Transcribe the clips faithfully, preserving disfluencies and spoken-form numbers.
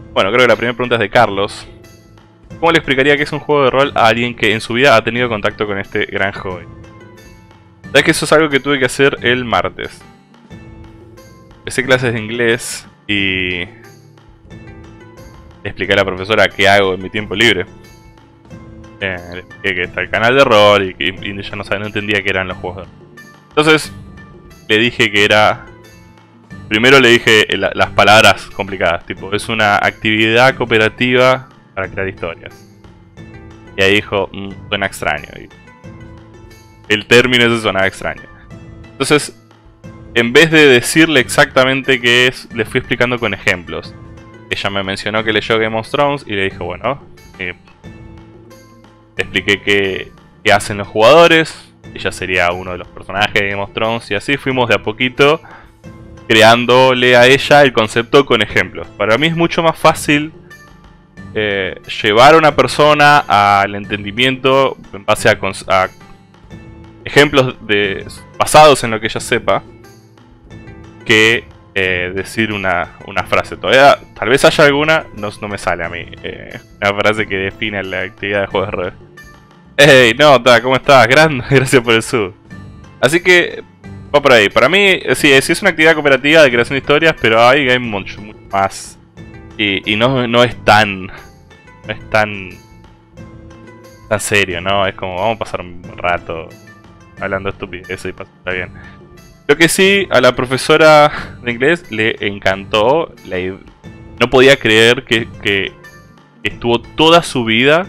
Bueno, creo que la primera pregunta es de Carlos. ¿Cómo le explicaría qué es un juego de rol a alguien que en su vida ha tenido contacto con este gran hobby? Sabes que eso es algo que tuve que hacer el martes. Empecé clases de inglés y le expliqué a la profesora qué hago en mi tiempo libre. Eh, le expliqué que está el canal de rol y que y ella no, sabía, no entendía qué eran los juegos de rol. Entonces le dije que era... Primero le dije la, las palabras complicadas, tipo, es una actividad cooperativa para crear historias. Y ahí dijo, mmm, suena extraño. Y el término ese sonaba extraño. Entonces, en vez de decirle exactamente qué es, le fui explicando con ejemplos. Ella me mencionó que leyó Game of Thrones y le dije, bueno, eh, le expliqué qué, qué hacen los jugadores. Ella sería uno de los personajes de Game of Thrones y así fuimos de a poquito creándole a ella el concepto con ejemplos. Para mí es mucho más fácil eh, llevar a una persona al entendimiento en base a, a ejemplos de, basados en lo que ella sepa que eh, decir una, una frase. Todavía, tal vez haya alguna, no, no me sale a mí eh, una frase que define la actividad de juegos de rol. Hey, Nota, ¿cómo estás? Gran, gracias por el sub. Así que va por ahí. Para mí, sí, sí es una actividad cooperativa de creación de historias, pero hay, hay mucho, mucho más. Y, y no, no es tan... No es tan... tan serio, ¿no? Es como, vamos a pasar un rato hablando estupidez y pasarla bien. Lo que sí, a la profesora de inglés le encantó. La, no podía creer que, que estuvo toda su vida...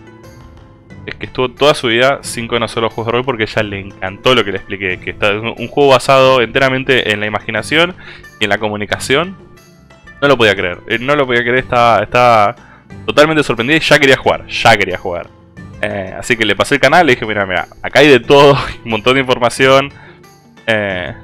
Es que estuvo toda su vida sin conocer los juegos de rol porque a ella le encantó lo que le expliqué. Que está un juego basado enteramente en la imaginación y en la comunicación. No lo podía creer. No lo podía creer, estaba, estaba totalmente sorprendida y ya quería jugar. Ya quería jugar. Eh, así que le pasé el canal y le dije, mira, mira, acá hay de todo, un montón de información. Eh...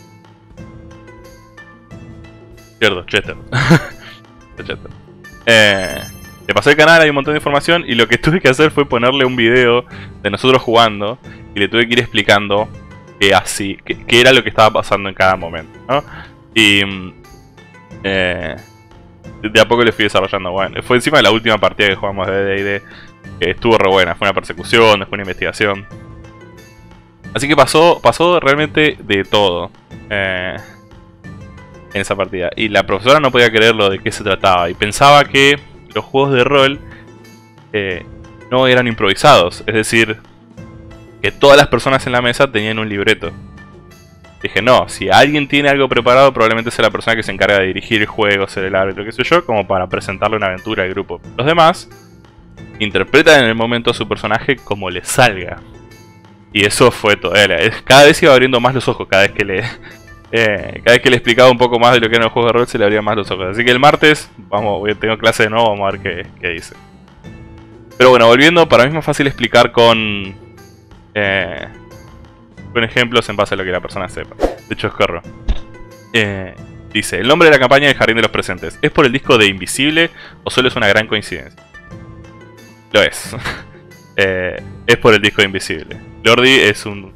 Cierto, Chester. Chester. Eh... Le pasé el canal, hay un montón de información y lo que tuve que hacer fue ponerle un video de nosotros jugando y le tuve que ir explicando qué así, qué, qué era lo que estaba pasando en cada momento, ¿no? Y eh, de a poco le fui desarrollando. Bueno, fue encima de la última partida que jugamos de D and D, que estuvo re buena, fue una persecución, después una investigación. Así que pasó, pasó realmente de todo eh, en esa partida. Y la profesora no podía creerlo de qué se trataba y pensaba que los juegos de rol eh, no eran improvisados, es decir, que todas las personas en la mesa tenían un libreto. Dije, no, si alguien tiene algo preparado, probablemente sea la persona que se encarga de dirigir el juego, ser el árbitro, qué sé yo, como para presentarle una aventura al grupo. Los demás interpretan en el momento a su personaje como les salga. Y eso fue todo. Cada vez iba abriendo más los ojos, cada vez que le... Eh, cada vez que le explicaba un poco más de lo que eran los juegos de rol se le abrían más los ojos. Así que el martes, vamos, tengo clase de nuevo, vamos a ver qué, qué dice. Pero bueno, volviendo, para mí es más fácil explicar con eh, con ejemplos en base a lo que la persona sepa. De hecho, escorro. Eh, dice, el nombre de la campaña del Jardín de los Presentes, ¿es por el disco de Invisible o solo es una gran coincidencia? Lo es. eh, es por el disco de Invisible. Lordi es un...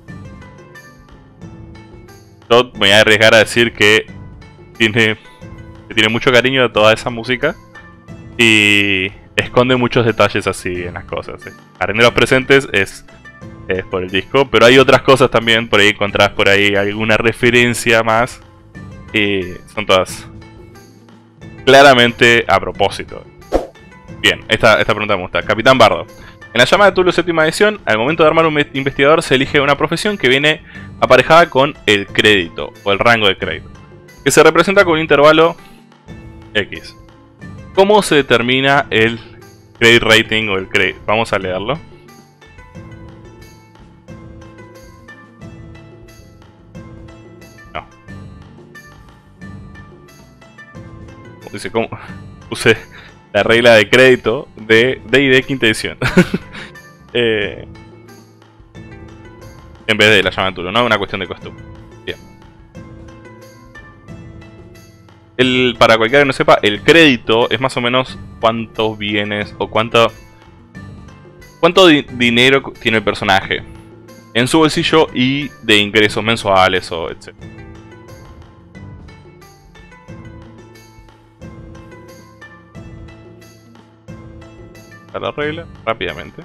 Me voy a arriesgar a decir que tiene, que tiene mucho cariño a toda esa música y esconde muchos detalles así en las cosas. ¿eh? Jardín de los Presentes es, es por el disco, pero hay otras cosas también, por ahí encontrás por ahí alguna referencia más y son todas claramente a propósito. Bien, esta, esta pregunta me gusta. Capitán Bardo. En la llama de Tulu séptima edición, al momento de armar un investigador se elige una profesión que viene aparejada con el crédito, o el rango de crédito, que se representa con un intervalo X. ¿Cómo se determina el credit rating o el crédito? Vamos a leerlo. No. Dice, ¿cómo? Puse la regla de crédito de D y D quinta edición. eh, en vez de la llama de Tulu, ¿no? Una cuestión de costumbre. Bien. El, para cualquiera que no sepa, el crédito es más o menos cuántos bienes o cuánto, cuánto di dinero tiene el personaje en su bolsillo y de ingresos mensuales o etcétera. a la regla rápidamente.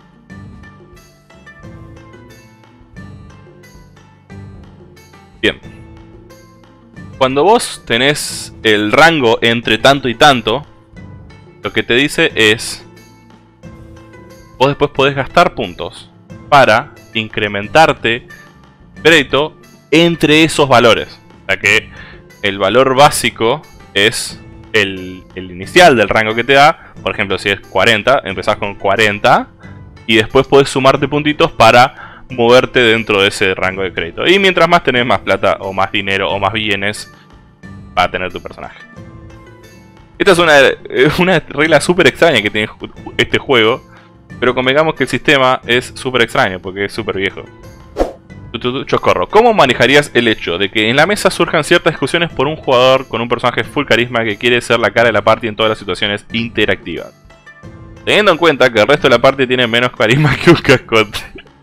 Bien. Cuando vos tenés el rango entre tanto y tanto, lo que te dice es... Vos después podés gastar puntos para incrementarte crédito entre esos valores. O sea que el valor básico es el, el inicial del rango que te da. Por ejemplo, si es cuarenta, empezás con cuarenta y después podés sumarte puntitos para moverte dentro de ese rango de crédito. Y mientras más tenés, más plata o más dinero o más bienes va a tener tu personaje. Esta es una, una regla súper extraña que tiene este juego, pero convengamos que el sistema es súper extraño porque es súper viejo. Chocorro, ¿cómo manejarías el hecho de que en la mesa surjan ciertas discusiones por un jugador con un personaje full carisma que quiere ser la cara de la party en todas las situaciones interactivas? Teniendo en cuenta que el resto de la party tiene menos carisma que un cascote.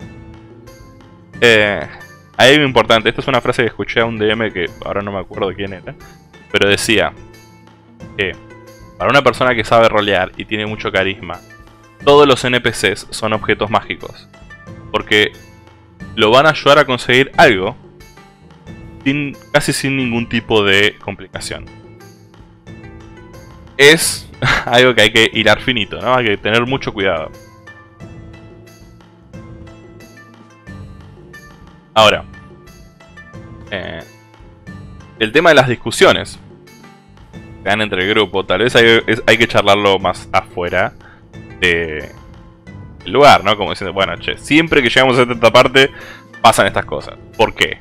eh, hay algo importante, esta es una frase que escuché a un D M que ahora no me acuerdo de quién era, pero decía que para una persona que sabe rolear y tiene mucho carisma, todos los N P Cs son objetos mágicos, porque lo van a ayudar a conseguir algo sin, casi sin ningún tipo de complicación. Es algo que hay que hilar finito, ¿no? Hay que tener mucho cuidado. Ahora, eh, el tema de las discusiones que dan entre el grupo, tal vez hay, es, hay que charlarlo más afuera de... el lugar, ¿no? Como diciendo, bueno, che, siempre que llegamos a esta parte pasan estas cosas. ¿Por qué?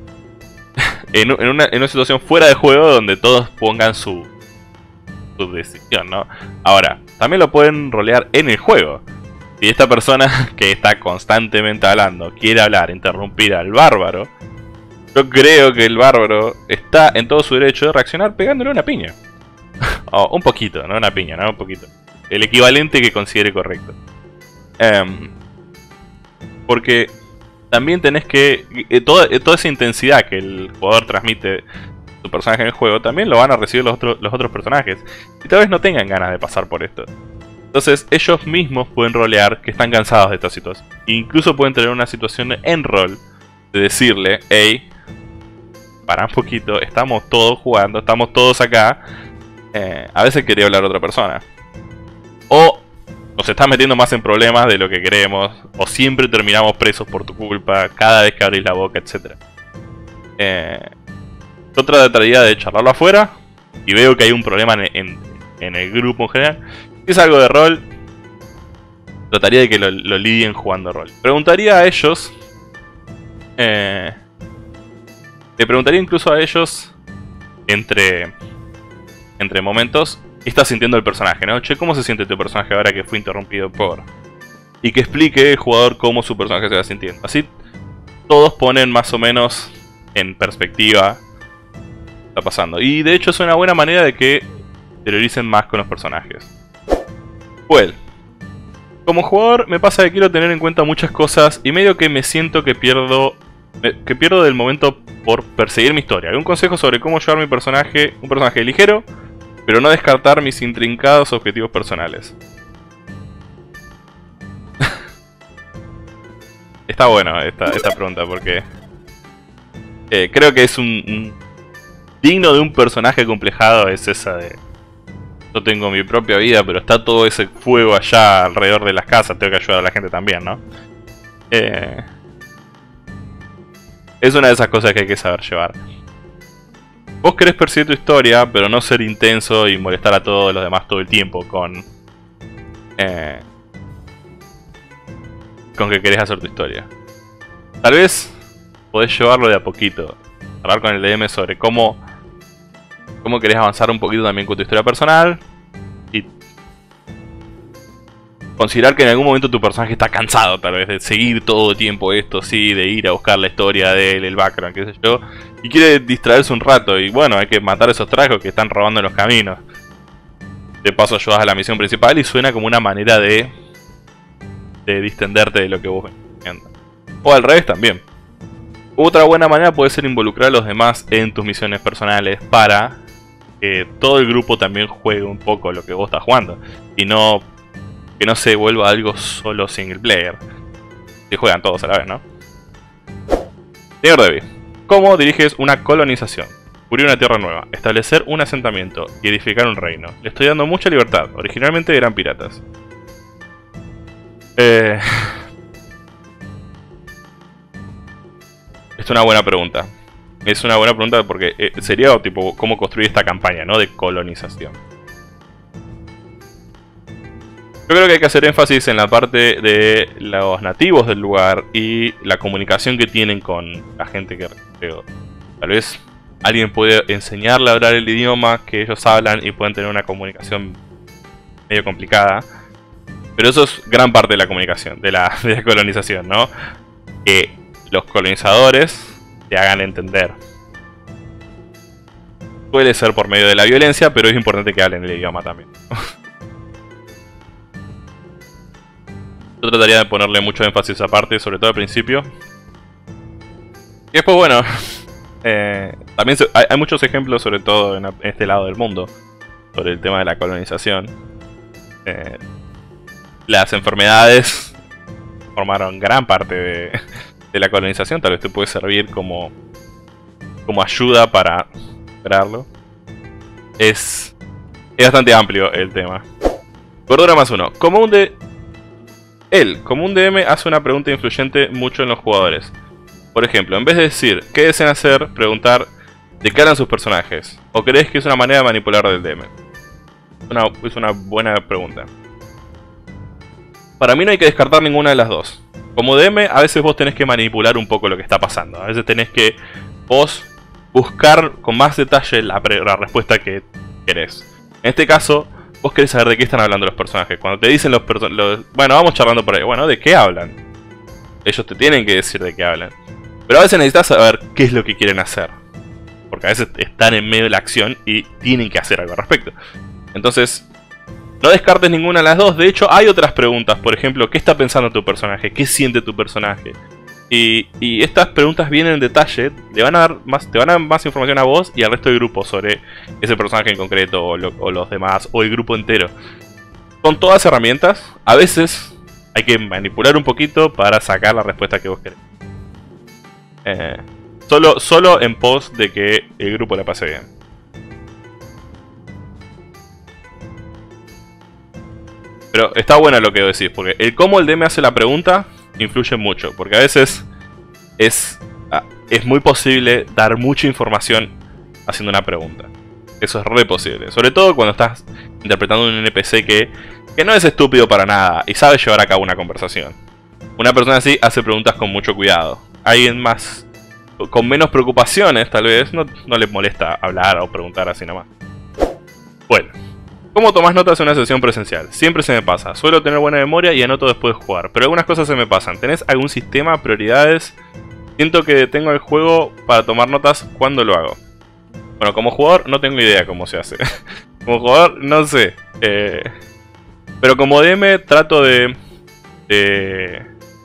en, en, una, en una situación fuera de juego donde todos pongan su, su decisión, ¿no? Ahora, también lo pueden rolear en el juego. Si esta persona que está constantemente hablando quiere hablar, interrumpir al bárbaro, yo creo que el bárbaro está en todo su derecho de reaccionar pegándole una piña. O un poquito, no una piña, no un poquito. El equivalente que considere correcto. Um, porque también tenés que... Eh, toda, eh, toda esa intensidad que el jugador transmite su personaje en el juego, también lo van a recibir los, otro, los otros personajes. Y tal vez no tengan ganas de pasar por esto. Entonces ellos mismos pueden rolear que están cansados de esta situación. Incluso pueden tener una situación en rol de decirle, hey, para un poquito, estamos todos jugando, estamos todos acá. Eh, a veces quería hablar a otra persona. O nos estás metiendo más en problemas de lo que queremos, o siempre terminamos presos por tu culpa, cada vez que abrís la boca, etcétera. Eh, yo trataría de charlarlo afuera, y veo que hay un problema en, en, en el grupo en general. Si es algo de rol, trataría de que lo, lo lidien jugando rol. Preguntaría a ellos... Eh, le preguntaría incluso a ellos, entre, entre momentos... ¿Qué está sintiendo el personaje, no? Che, ¿cómo se siente tu personaje ahora que fue interrumpido por...? Y que explique el jugador cómo su personaje se va sintiendo. Así todos ponen más o menos en perspectiva lo que está pasando. Y de hecho es una buena manera de que interioricen más con los personajes. Well, como jugador me pasa que quiero tener en cuenta muchas cosas y medio que me siento que pierdo... que pierdo del momento por perseguir mi historia. ¿Algún consejo sobre cómo llevar mi personaje, un personaje ligero, pero no descartar mis intrincados objetivos personales? Está bueno esta, esta pregunta porque eh, creo que es un, un digno de un personaje complejado. Es esa de yo tengo mi propia vida, pero está todo ese fuego allá alrededor de las casas, tengo que ayudar a la gente también, ¿no? Eh, es una de esas cosas que hay que saber llevar. Vos querés perseguir tu historia, pero no ser intenso y molestar a todos los demás todo el tiempo con... Eh, con que querés hacer tu historia. Tal vez podés llevarlo de a poquito. Hablar con el D M sobre cómo... cómo querés avanzar un poquito también con tu historia personal. Y... considerar que en algún momento tu personaje está cansado, tal vez, de seguir todo el tiempo esto, sí, de ir a buscar la historia de él, el background, qué sé yo. Y quiere distraerse un rato, y bueno, hay que matar a esos tragos que están robando en los caminos. De paso ayudas a la misión principal y suena como una manera de... de distenderte de lo que vos venís haciendo. O al revés también. Otra buena manera puede ser involucrar a los demás en tus misiones personales para que todo el grupo también juegue un poco lo que vos estás jugando. Y no que no se vuelva algo solo single player. Si juegan todos a la vez, ¿no? Señor Debbie, ¿cómo diriges una colonización? Cubrir una tierra nueva, establecer un asentamiento y edificar un reino. Le estoy dando mucha libertad. Originalmente eran piratas. Eh... Es una buena pregunta. Es una buena pregunta porque eh, sería tipo cómo construir esta campaña, ¿no? De colonización. Yo creo que hay que hacer énfasis en la parte de los nativos del lugar y la comunicación que tienen con la gente que creó. Tal vez alguien puede enseñarle a hablar el idioma que ellos hablan y pueden tener una comunicación medio complicada. Pero eso es gran parte de la comunicación, de la, de la colonización, ¿no? Que los colonizadores te hagan entender. Puede ser por medio de la violencia, pero es importante que hablen el idioma también. Yo trataría de ponerle mucho énfasis aparte, sobre todo al principio. Y después, bueno, eh, también se, hay, hay muchos ejemplos, sobre todo en, en este lado del mundo, sobre el tema de la colonización. Eh, las enfermedades formaron gran parte de, de la colonización. Tal vez te puede servir como, como ayuda para superarlo. Es, es bastante amplio el tema. Cordura más uno. Como un de... Él, como un D M, hace una pregunta influyente mucho en los jugadores. Por ejemplo, en vez de decir ¿qué desean hacer?, preguntar ¿de qué hablan sus personajes? ¿O crees que es una manera de manipular del D M? Una, es una buena pregunta. Para mí no hay que descartar ninguna de las dos. Como D M, a veces vos tenés que manipular un poco lo que está pasando. A veces tenés que vos buscar con más detalle la, la respuesta que querés. En este caso, vos querés saber de qué están hablando los personajes. Cuando te dicen los personajes... Bueno, vamos charlando por ahí. Bueno, ¿de qué hablan? Ellos te tienen que decir de qué hablan. Pero a veces necesitas saber qué es lo que quieren hacer. Porque a veces están en medio de la acción y tienen que hacer algo al respecto. Entonces, no descartes ninguna de las dos. De hecho, hay otras preguntas. Por ejemplo, ¿qué está pensando tu personaje? ¿Qué siente tu personaje? Y, y estas preguntas vienen en detalle, le van a dar más, te van a dar más información a vos y al resto del grupo sobre ese personaje en concreto o, lo, o los demás o el grupo entero. Son todas herramientas, a veces hay que manipular un poquito para sacar la respuesta que vos querés. Eh, solo, solo en pos de que el grupo la pase bien. Pero está bueno lo que decís, porque el cómo el D M hace la pregunta influye mucho, porque a veces es, es muy posible dar mucha información haciendo una pregunta. Eso es re posible, sobre todo cuando estás interpretando un N P C que, que no es estúpido para nada y sabe llevar a cabo una conversación. Una persona así hace preguntas con mucho cuidado. Alguien más, con menos preocupaciones tal vez, no, no le molesta hablar o preguntar así nomás. Bueno. ¿Cómo tomás notas en una sesión presencial? Siempre se me pasa. Suelo tener buena memoria y anoto después de jugar. Pero algunas cosas se me pasan. ¿Tenés algún sistema, prioridades? Siento que detengo el juego para tomar notas cuando lo hago. Bueno, como jugador no tengo idea cómo se hace. Como jugador no sé. Eh, pero como D M trato de... de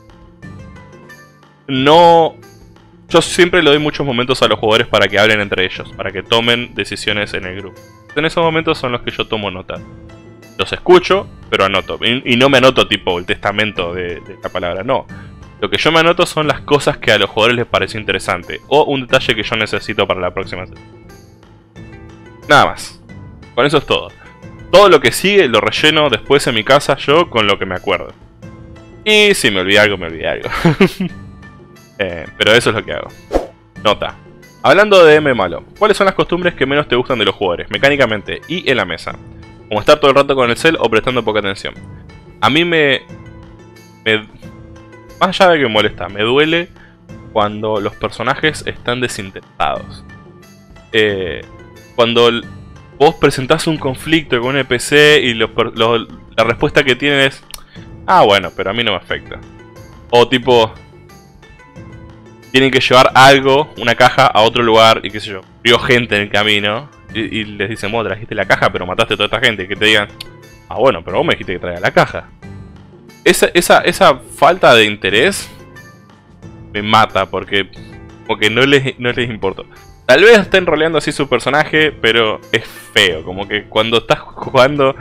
no... Yo siempre le doy muchos momentos a los jugadores para que hablen entre ellos. Para que tomen decisiones en el grupo. En esos momentos son los que yo tomo nota. Los escucho, pero anoto. Y, y no me anoto tipo el testamento de, de la palabra, no. Lo que yo me anoto son las cosas que a los jugadores les pareció interesante. O un detalle que yo necesito para la próxima sesión. Nada más. Con eso es todo. Todo lo que sigue lo relleno después en mi casa yo con lo que me acuerdo. Y si me olvidé algo, me olvidé algo. eh, pero eso es lo que hago. Nota. Hablando de D M malo, ¿cuáles son las costumbres que menos te gustan de los jugadores, mecánicamente y en la mesa? Como estar todo el rato con el cel o prestando poca atención. A mí me... me más allá de que me molesta, me duele cuando los personajes están desinteresados. Eh, cuando vos presentás un conflicto con un N P C y los, los, la respuesta que tienen es... Ah, bueno, pero a mí no me afecta. O tipo... Tienen que llevar algo, una caja, a otro lugar y qué sé yo. Vio gente en el camino y, y les dicen, vos trajiste la caja pero mataste a toda esta gente. Y que te digan, ah bueno, pero vos me dijiste que traiga la caja. Esa, esa, esa falta de interés me mata porque, porque no, les, no les importa. Tal vez estén roleando así su personaje, pero es feo. Como que cuando estás jugando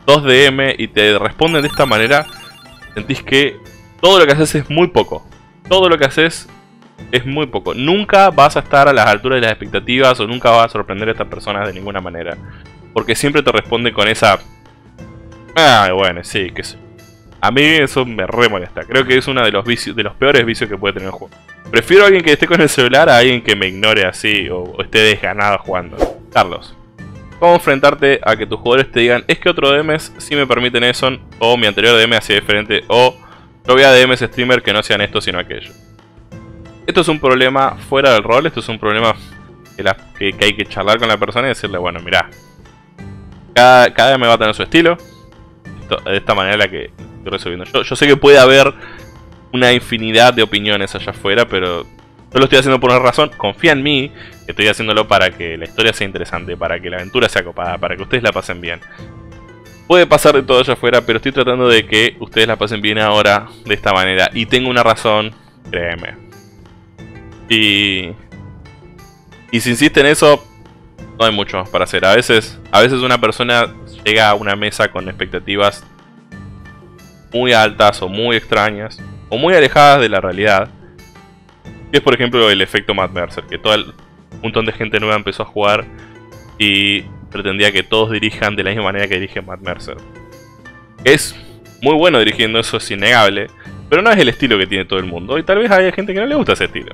dos D M y te responden de esta manera, sentís que todo lo que haces es muy poco. Todo lo que haces es muy poco. Nunca vas a estar a las alturas de las expectativas o nunca vas a sorprender a estas personas de ninguna manera. Porque siempre te responde con esa... Ah, bueno, sí, que sé. A mí eso me re molesta. Creo que es uno de los vicios, de los peores vicios que puede tener el juego. Prefiero a alguien que esté con el celular a alguien que me ignore así o, o esté desganado jugando. Carlos, ¿cómo enfrentarte a que tus jugadores te digan es que otros D Ms sí me permiten eso o mi anterior D M hacía diferente o yo voy a D Ms streamer que no sean esto sino aquello? Esto es un problema fuera del rol, esto es un problema que, la, que, que hay que charlar con la persona y decirle, bueno, mirá, cada, cada D M va a tener su estilo. Esto, de esta manera la que estoy resolviendo yo. Yo sé que puede haber una infinidad de opiniones allá afuera, pero yo lo estoy haciendo por una razón. Confía en mí, que estoy haciéndolo para que la historia sea interesante, para que la aventura sea copada, para que ustedes la pasen bien. Puede pasar de todo allá afuera, pero estoy tratando de que ustedes la pasen bien ahora, de esta manera. Y tengo una razón, créeme. Y, y si insiste en eso, no hay mucho más para hacer. A veces, a veces una persona llega a una mesa con expectativas muy altas o muy extrañas o muy alejadas de la realidad. Que es por ejemplo el efecto Matt Mercer, que todo el, un montón de gente nueva empezó a jugar y pretendía que todos dirijan de la misma manera que dirige Matt Mercer. Es muy bueno dirigiendo, eso es innegable, pero no es el estilo que tiene todo el mundo y tal vez haya gente que no le gusta ese estilo.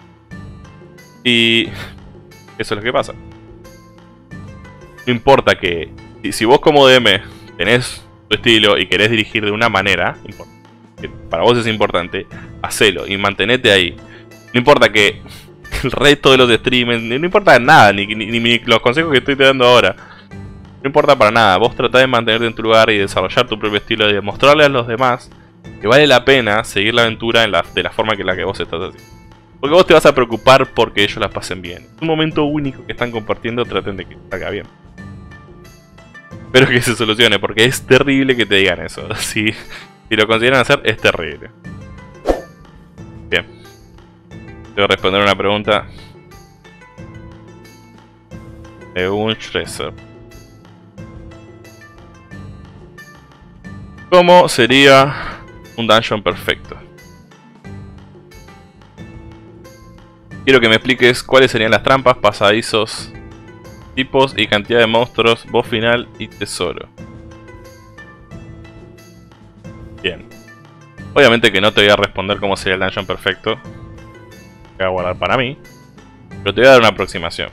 Y eso es lo que pasa. No importa que... Si, si vos como D M tenés tu estilo y querés dirigir de una manera, que para vos es importante, hacelo y mantenete ahí. No importa que el resto de los streamers... No importa nada, ni, ni, ni los consejos que estoy te dando ahora. No importa para nada. Vos tratá de mantenerte en tu lugar y desarrollar tu propio estilo y demostrarle a los demás que vale la pena seguir la aventura en la, de la forma que la que vos estás haciendo. Porque vos te vas a preocupar porque ellos la pasen bien. Es un momento único que están compartiendo, traten de que salga bien. Espero que se solucione, porque es terrible que te digan eso. Si, si lo consideran hacer, es terrible. Bien. Tengo que responder una pregunta de un Shrezer. ¿Cómo sería un dungeon perfecto? Quiero que me expliques cuáles serían las trampas, pasadizos, tipos y cantidad de monstruos, boss final y tesoro. Bien. Obviamente que no te voy a responder cómo sería el dungeon perfecto. Voy a guardar para mí. Pero te voy a dar una aproximación.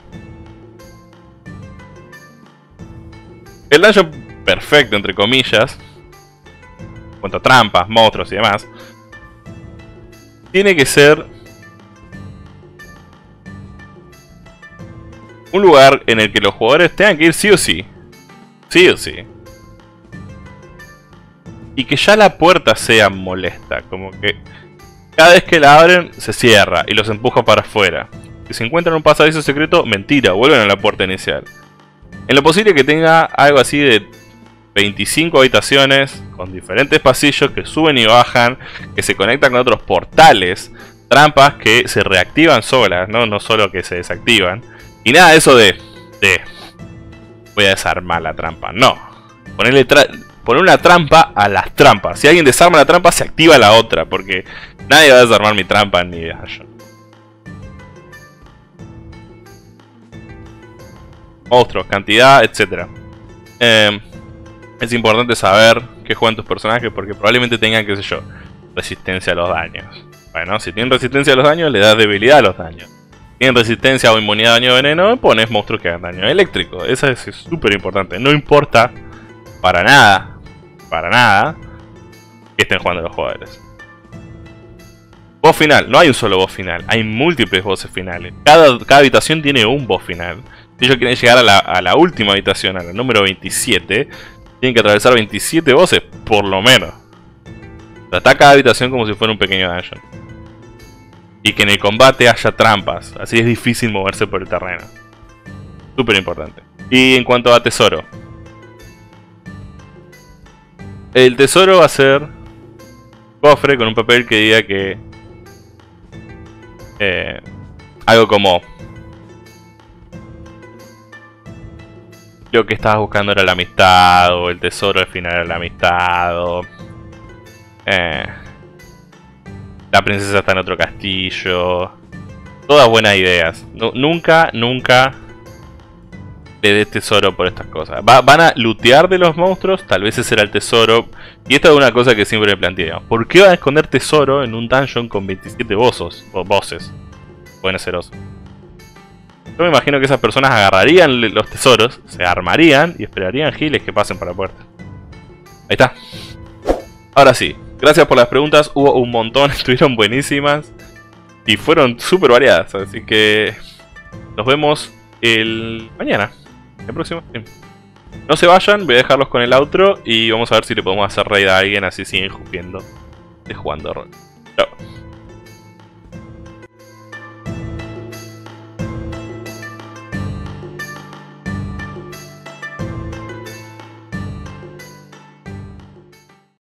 El dungeon perfecto, entre comillas, en cuanto a trampas, monstruos y demás, tiene que ser un lugar en el que los jugadores tengan que ir sí o sí. Sí o sí. Y que ya la puerta sea molesta. Como que cada vez que la abren se cierra y los empuja para afuera. Si se encuentran un pasadizo secreto, mentira, vuelven a la puerta inicial. En lo posible que tenga algo así de veinticinco habitaciones con diferentes pasillos que suben y bajan, que se conectan con otros portales, trampas que se reactivan solas, no, no solo que se desactivan. Y nada de eso de, de voy a desarmar la trampa. No. Ponerle tra poner una trampa a las trampas. Si alguien desarma la trampa, se activa la otra. Porque nadie va a desarmar mi trampa ni de yo. Monstruos, cantidad, etcétera. Eh, es importante saber qué juegan tus personajes porque probablemente tengan, qué sé yo, resistencia a los daños. Bueno, si tienen resistencia a los daños, le das debilidad a los daños. Tienen resistencia o inmunidad a daño de veneno, pones monstruos que hagan daño eléctrico. Eso es súper importante. No importa para nada, para nada, que estén jugando los jugadores. Boss final. No hay un solo boss final. Hay múltiples bosses finales. Cada, cada habitación tiene un boss final. Si ellos quieren llegar a la, a la última habitación, a la número veintisiete, tienen que atravesar veintisiete bosses, por lo menos. Trata cada habitación como si fuera un pequeño dungeon. Y que en el combate haya trampas. Así es difícil moverse por el terreno. Súper importante. Y en cuanto a tesoro. El tesoro va a ser cofre con un papel que diga que... Eh, algo como... lo que estabas buscando era la amistad, o el tesoro al final era la amistad, o... Eh, la princesa está en otro castillo. Todas buenas ideas. No, nunca, nunca le des tesoro por estas cosas. Va, van a lootear de los monstruos, tal vez ese era el tesoro. Y esta es una cosa que siempre me planteé. ¿Por qué van a esconder tesoro en un dungeon con veintisiete bosses? O bosses. Pueden ser osos. Yo me imagino que esas personas agarrarían los tesoros, se armarían y esperarían giles que pasen por la puerta. Ahí está. Ahora sí, gracias por las preguntas, hubo un montón, estuvieron buenísimas y fueron súper variadas, así que nos vemos el mañana, el próximo stream. No se vayan, voy a dejarlos con el outro y vamos a ver si le podemos hacer raid a alguien, así siguen jugando de jugando rol.